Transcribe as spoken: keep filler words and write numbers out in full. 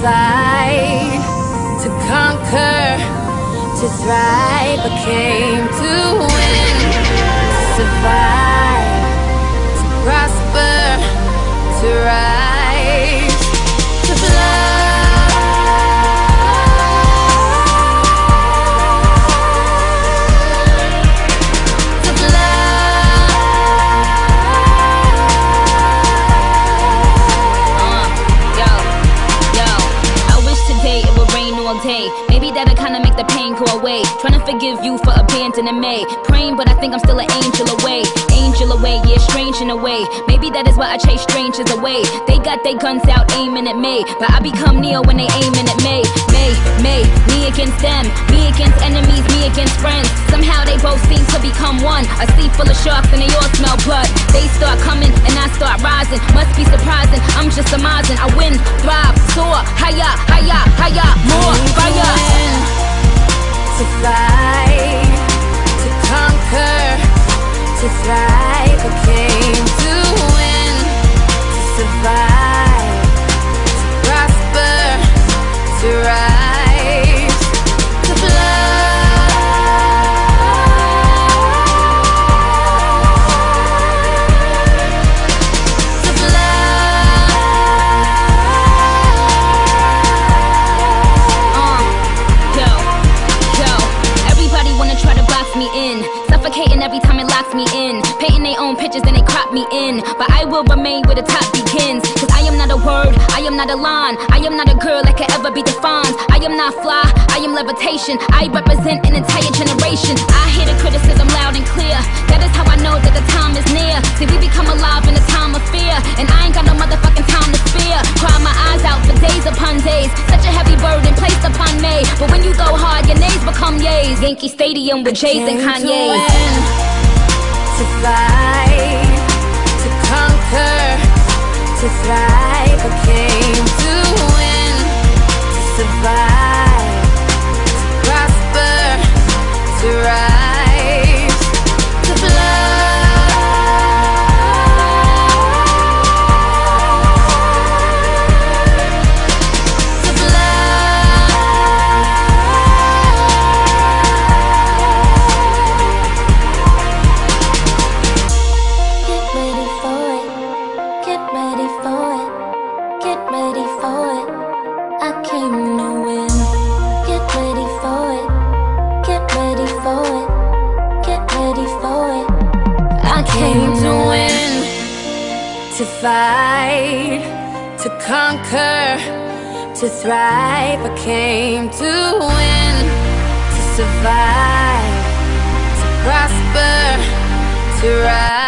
fight, to conquer, to thrive. I came to win, to survive, to prosper, to rise, to fly. Day. Maybe that'll kinda make the pain go away. Trying to forgive you for abandoning me. Praying, but I think I'm still an angel away. Angel away, yeah, strange in a way. Maybe that is why I chase strangers away. They got their guns out aiming at me, but I become Neo when they aiming at me. Me, me, me against them. Me against enemies, me against friends. Somehow they both seem to become one. A sea full of sharks and they all smell blood. They start coming and I start rising. Must be surprising, I'm just surmising. I win, thrive, soar, higher, higher, higher, more. Fire. To fight, to conquer, to thrive. I came to win, to survive, to prosper, to rise, to fly. Every time it locks me in, painting their own pictures and they crop me in. But I will remain where the top begins, cause I am not a word, I am not a line, I am not a girl that can ever be defined. I am not fly, I am levitation. I represent an entire generation. I hear the criticism loud and clear. That is how I know that the time is near. See, we become alive in a time of fear, and I ain't got no motherfucking time to fear. Cry my eyes out for days upon days. Such a heavy burden placed upon me. But when you go hard, your nays become yays. Yankee Stadium with Jays and Kanye. To fight, to conquer, to thrive. I came to win, to survive, to prosper, to rise, to fly. To fight, to conquer, to thrive. I came to win, to survive, to prosper, to rise.